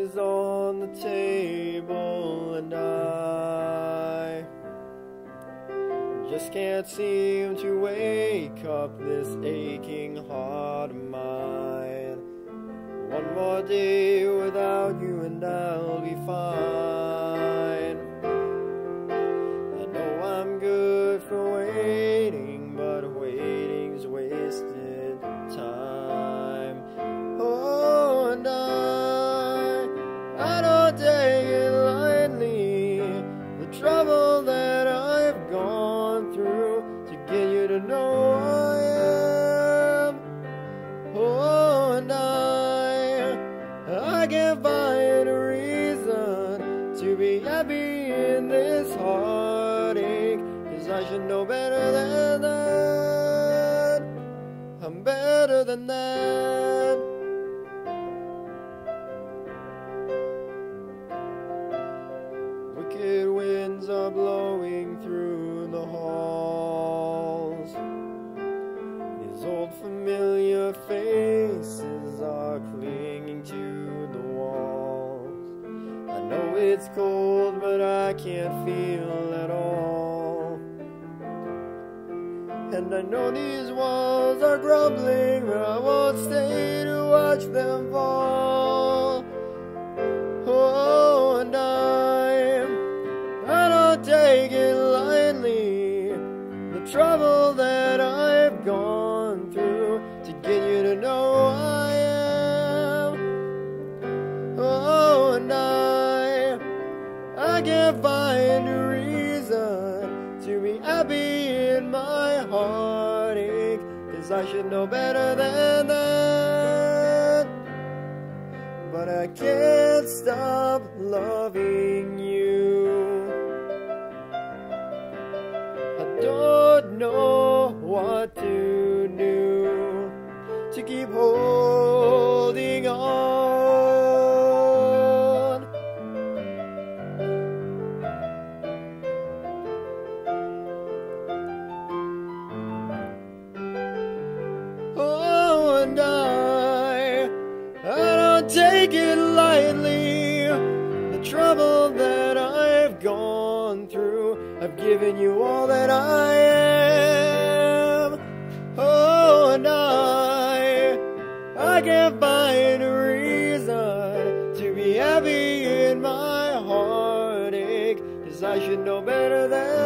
is on the table, and I just can't seem to wake up this aching heart of mine. One more day without you and I'll be fine. I know I'm good for waiting, but waiting's wasted time. Oh, and I don't take it lightly, the trouble that I've gone through to get you to know who I am. Oh, and I can't find a reason to be happy in this heartache, 'cause I should know better than that. I'm better than that. Wicked winds are blowing through the halls. These old familiar faces are clinging to the walls. I know it's cold, but I can't feel at all. And I know these walls are crumbling, but I won't stay to watch them fall. Oh, and I don't take it lightly, the trouble that I've gone through to get you to know who I am. Oh, and I can't find a reason to be happy in my heartache, 'cause I should know better than that. But I can't stop loving you. I don't know what to do to keep holding on. Oh, and I don't take it lightly, the trouble that I've gone through. I've given you all that I am. Oh, and I can't find a reason to be happy in my heartache, 'cause I should know better than